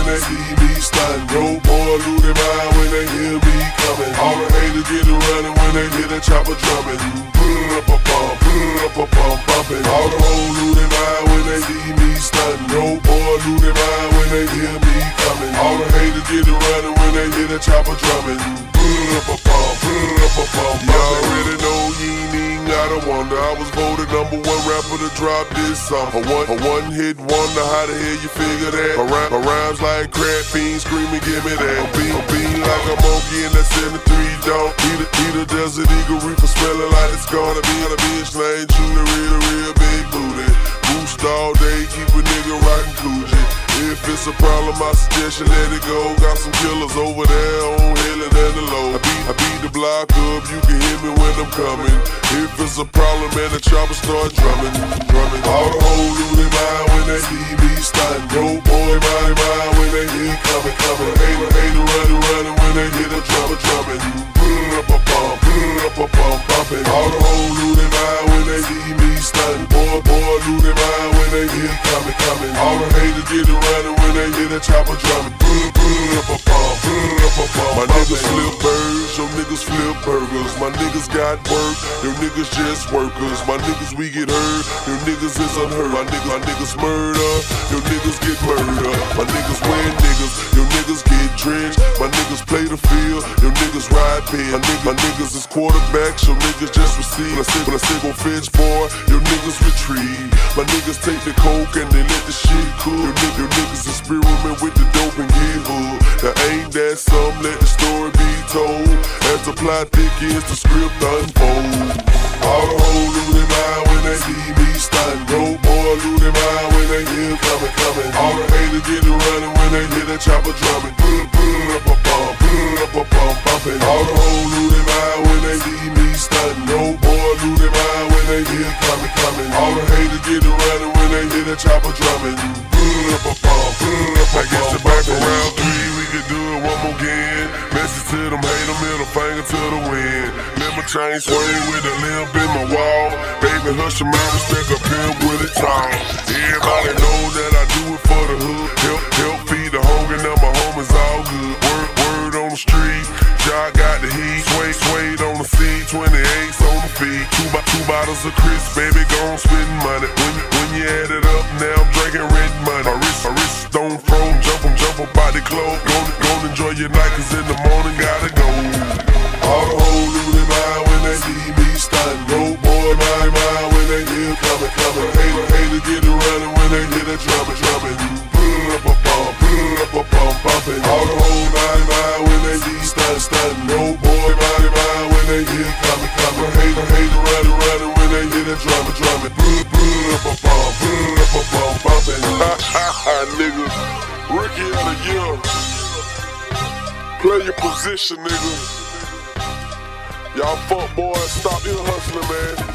they see me stuntin'. Yo, boy, lose their mind when they hear me coming. All the haters get to running when they hear the chopper drumming. Bumpin'. All the hoes lose their mind when they see me stuntin'. Yo, boy, lose their mind when they hear me coming. All the haters get to running when they hear the chopper drumming. Y'all already know you ain't even gotta wonder. I was voted #1 rapper to drop this song. A one-hit wonder, how the hell you figure that? My rhymes like crap fiends screaming, give me that. I'm being like a monkey in that 73 dog. Eat a desert eagle reaper smelling like it's gonna be a bitch named Julie, real big booty. Boost all day, keep a nigga rockin' Coogee. If it's a problem, I suggest you let it go. Got some killers over there on Helen and the low. I beat the block up, you can hear me when I'm coming. If it's a problem, man, the chopper start drumming. All the hoes lose their mind when they see me stuntin'. Yo, boy, mind when they hear coming. Hater running when they hear the drummer drumming. Bumpin'. All the hoes lose their mind when they see me stuntin'. Boy, lose their mind when they hear coming. All the haters get to running when they hear the chopper drumming. My niggas flip birds, your niggas flip burgers. My niggas got work, your niggas just workers. My niggas we get hurt, your niggas is unheard. My niggas murder, your niggas get murdered. My niggas win niggas, your niggas get drenched. My niggas play the field, your niggas ride pen. My niggas is quarterbacks, your niggas just receive. When I say gon' fetch, boy, your niggas retrieve. My niggas take the coke and they let the shit cool. Your niggas experiment with the dope and get hood. Now ain't that some, let the story be told. As the plot thickens, the script unfolds. All the hoes lose their mind when they see me stuntin'. Yo, boy, lose their mind when they hear coming. All the haters get to running when they hear the chopper drumming. Bumpin'. All the hoes lose their mind when they see me stuntin'. Yo, boy, lose their mind when they hear coming. All the haters get to running when they hear the chopper drumming. I guess the back around 3, we could do it one more again. Message to them, hater, middle finger to the wind. Let my chain swing with a limp in my wall. Baby, hush your mouth, respect a pimp with it tall. Everybody know that I do it for the hood. Help feed the hunger, now my homies all good. Word on the street, Jock got the heat. Suede on the seat, 28s on the feet. Two bottles of Chris, baby, gon' spend money. When you add it up, now I'm drinking red money. My wrist stone froze, jump up by the clothes. Gon' enjoy your night, cause in the morning gotta go. All the hoes lose their mind when they see me stuntin'. Yo, boy, mind when they hear coming. Haters get to running when they hear the drumming. Bumpin'. All the hoes mind when they see stuntin'. Yo, boy, mind when they hear coming. Haters running when they hear the drumming. Bumpin'. Nigga, Rookie of the Year. Play your position, nigga. Y'all fuck boys, stop your hustling, man.